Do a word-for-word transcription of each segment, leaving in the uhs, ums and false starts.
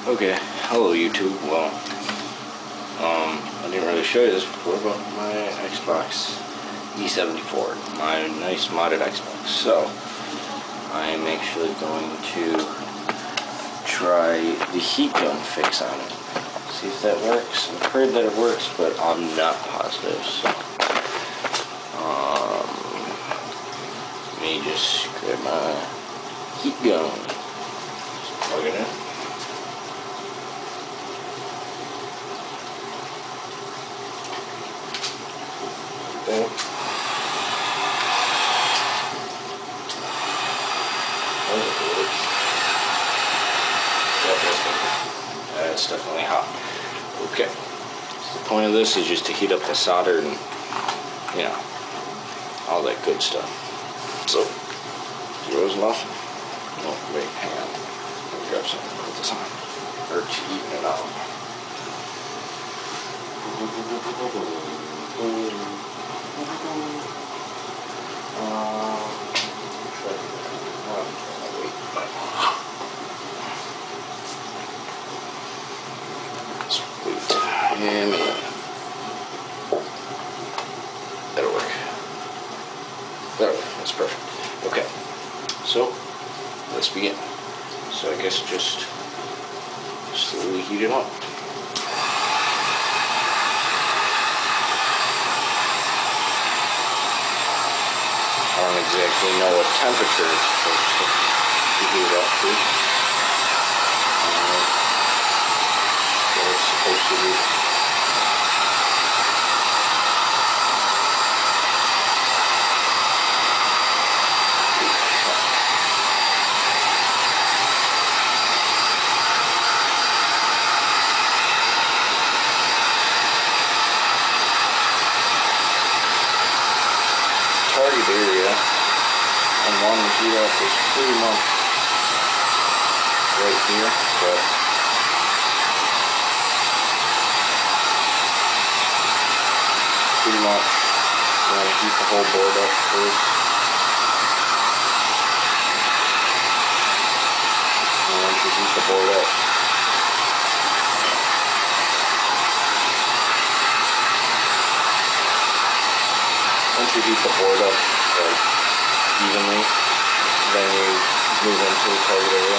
Okay, hello YouTube. Well, um, I didn't really show you this before, but my Xbox E seventy-four, my nice modded Xbox. So, I'm actually going to try the heat gun fix on it. See if that works. I've heard that it works, but I'm not positive. So, um, let me just grab my heat gun. Just plug it in. There. That's definitely hot. Okay. So the point of this is just to heat up the solder and, you know, all that good stuff. So, zeros enough? No, wait, hang on. Let me grab something to put this on. Or to even it out. And that'll work. That'll work. That's perfect. Okay. So let's begin. So I guess just slowly heat it up. I don't exactly know what temperature it's supposed to heat it up to. Um, what it's supposed to be. Target area and one to heat up is pretty much right here, but pretty much want to heat the whole board up first. And once you heat the board up, once you heat the board up like evenly, then you move into the target area.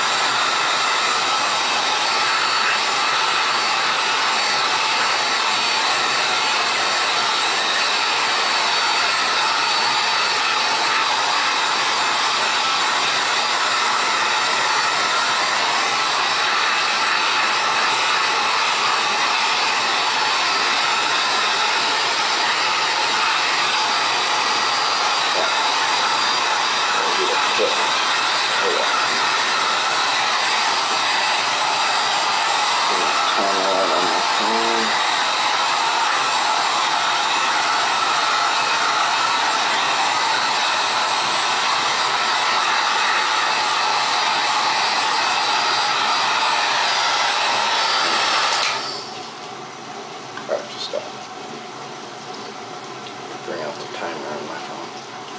Bring out the timer on my phone.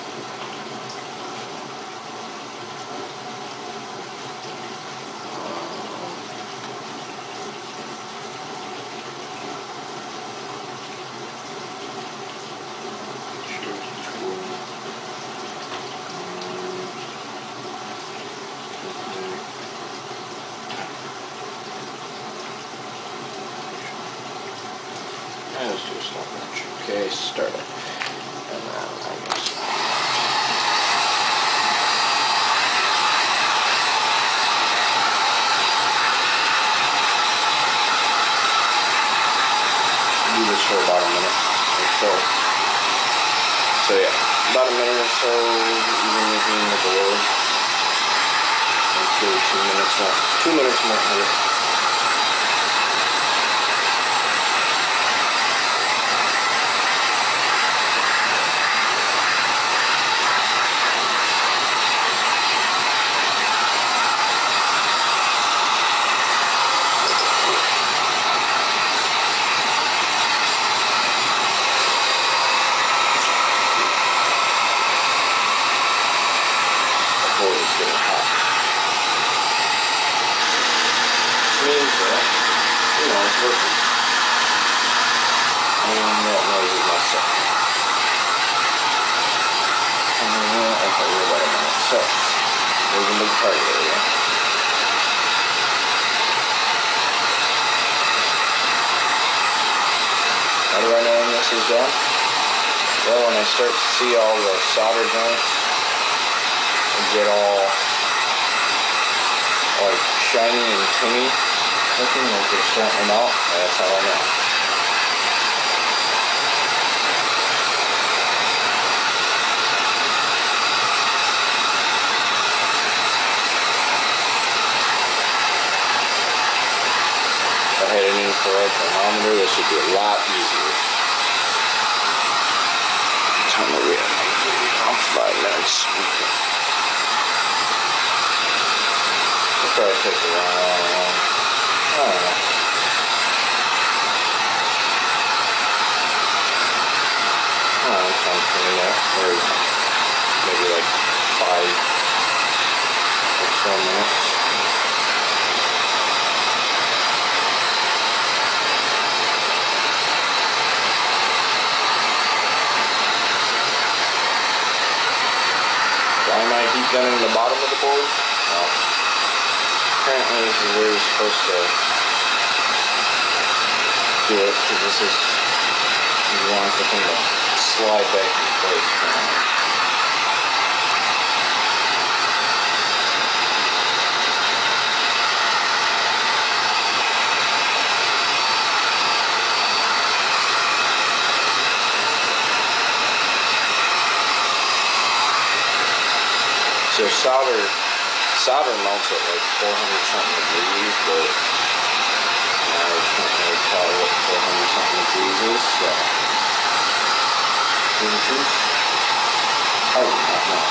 Let's do a stopwatch. Okay, start it. And then I guess. Do this for about a minute or so. So yeah, about a minute or so, even making the board. Until two minutes more. Two minutes more here. Getting hot. working. And that noise is my son. Uh, okay, we're about a minute. So, there's a big target area. How do I know when this is done? Well, when I start to see all the solder joints and get all like shiny and tinny looking, like they're starting them out, that's how I know. If I had an infrared thermometer, this would be a lot easier. Time to read about five minutes. Okay. It'll probably take around, I don't know. I don't know, ten, twenty minutes, or maybe like five or so minutes. Why am I heat gunning the bottom of the board? Well, apparently this is where you're supposed to do it, because this is, you want the thing to slide back in place. So solder, solder melts at like four hundred something degrees, but I can't really tell what four hundred something degrees is, so. Is it true? I do not know.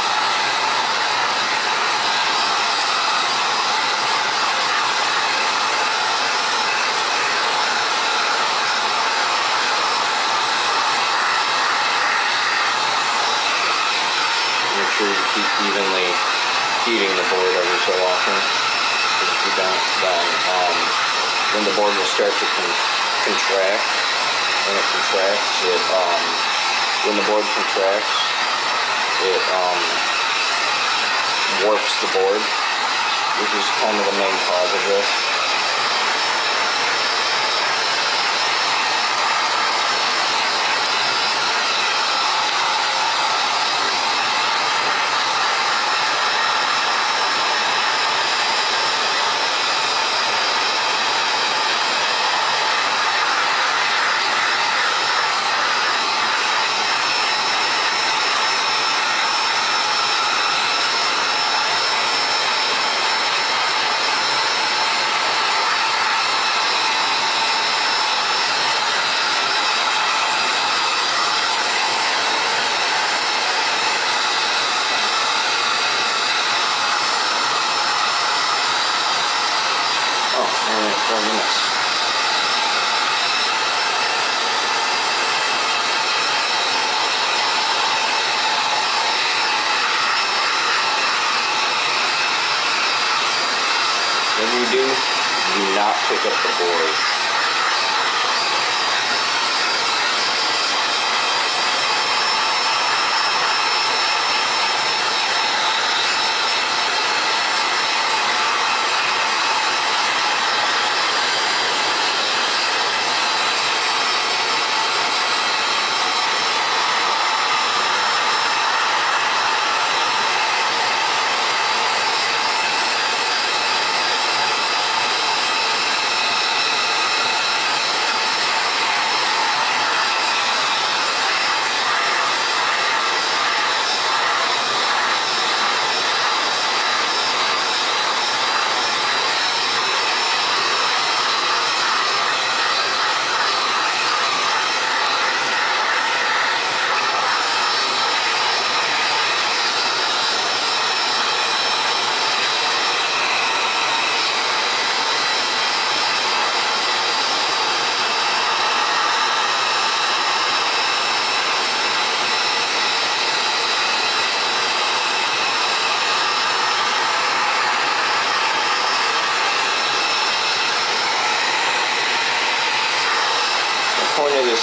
Make sure you keep evenly heating the board every so often. Because if you don't, then um, when the board will start to con contract, when it contracts, it um, when the board contracts, it um, warps the board, which is kind of the main cause of this. Four minutes. When you do, do not pick up the board.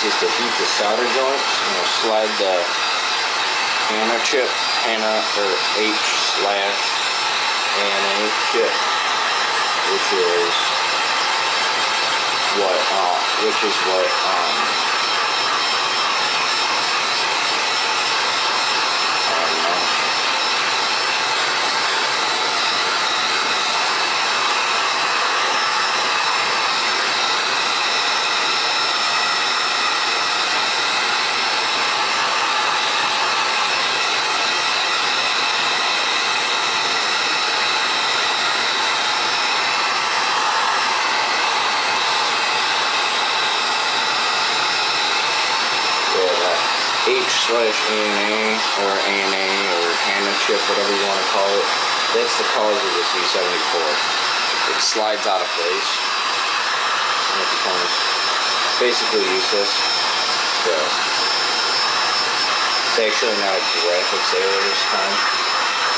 is to heat the solder joints. You know, slide the Hanna chip, Hanna or H slash A N A chip, which is what, uh, which is what, um, I don't know. H slash A N A or A N A or Hanna chip, whatever you want to call it. That's the cause of this E seventy-four. It slides out of place and it becomes basically useless. So it's actually not a graphics error this time.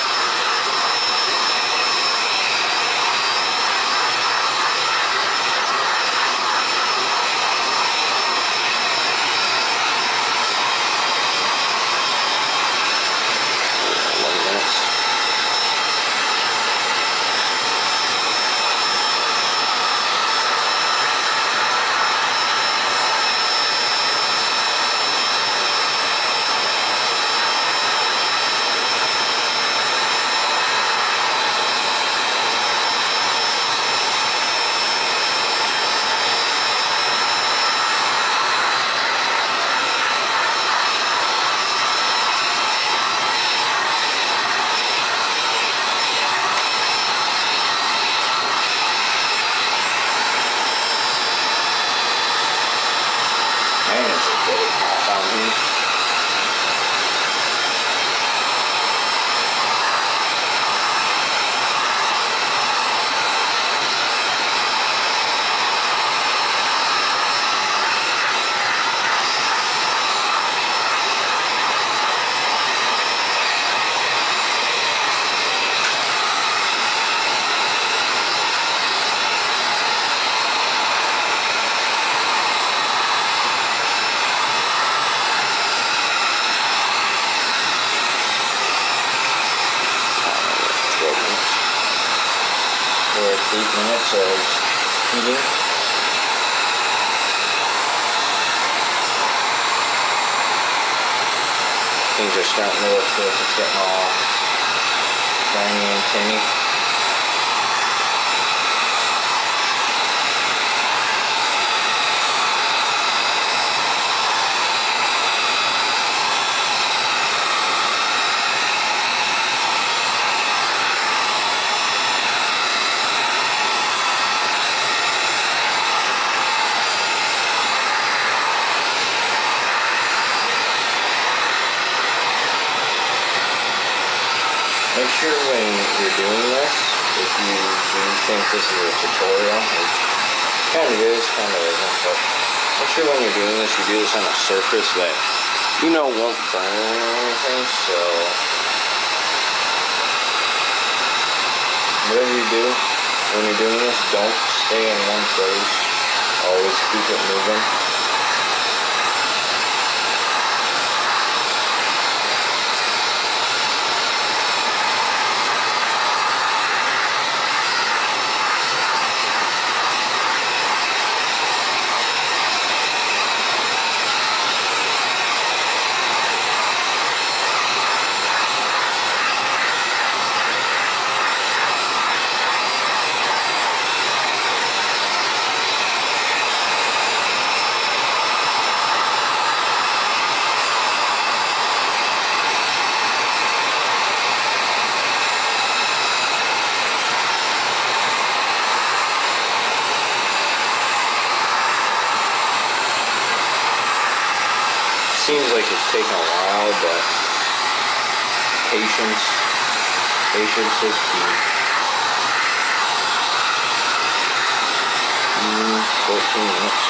Eight minutes of heating. Things are starting to look good. It's getting all shiny and tinny. Make sure when you're doing this, if you do think this is a tutorial, which kind of is, kind of isn't, but make sure when you're doing this, you do this on a surface that you know won't burn or anything, so whatever you do when you're doing this, don't stay in one place, always keep it moving. Seems like it's taking a while, but patience, patience is key. Mm, fourteen minutes.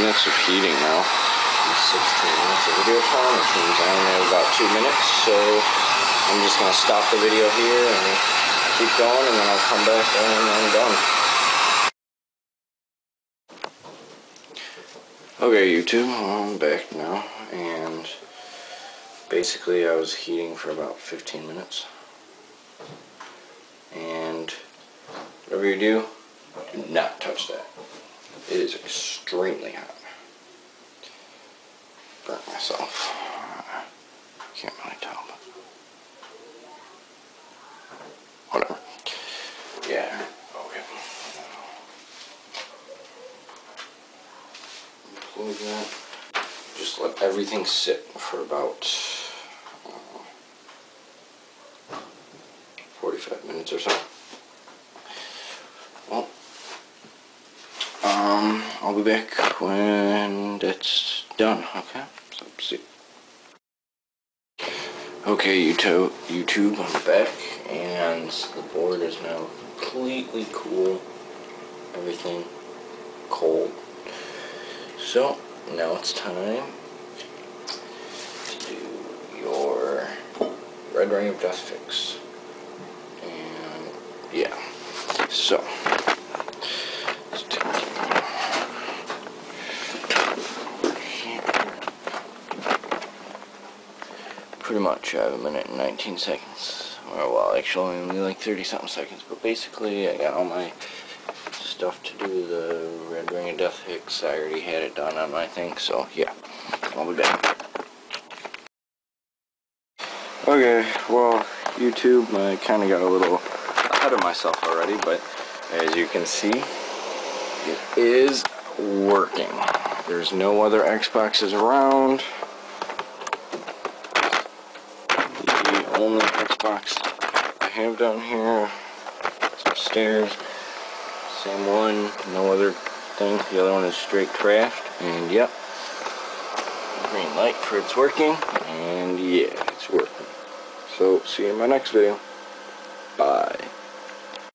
minutes of heating now. sixteen minutes of video time, which means I only have about two minutes, so I'm just going to stop the video here and keep going, and then I'll come back when I'm done. Okay, YouTube, I'm back now, and basically I was heating for about fifteen minutes. And whatever you do, do not touch that. It is extremely hot. Burnt myself. Can't really tell, but whatever. Yeah. Okay. Close that. Just let everything sit for about uh, forty-five minutes or so. Well, um, I'll be back when that's done. Okay. So see. Okay, YouTube, YouTube, I'm back, and the board is now completely cool. Everything cold. So now it's time to do your Red Ring of Death fix. And yeah, so let's take pretty much I have a minute and nineteen seconds. Or, well, actually only like thirty something seconds, but basically I got all my stuff to do the Red Ring of Death fix. I already had it done on my thing, so yeah, I'll be back. Okay, well, YouTube, I kind of got a little ahead of myself already, but as you can see, it is working. There's no other Xboxes around. The only Xbox I have down here is upstairs. Same one, no other thing. The other one is straight trashed, and yep, green light for it's working, and yeah, it's working. So, see you in my next video. Bye.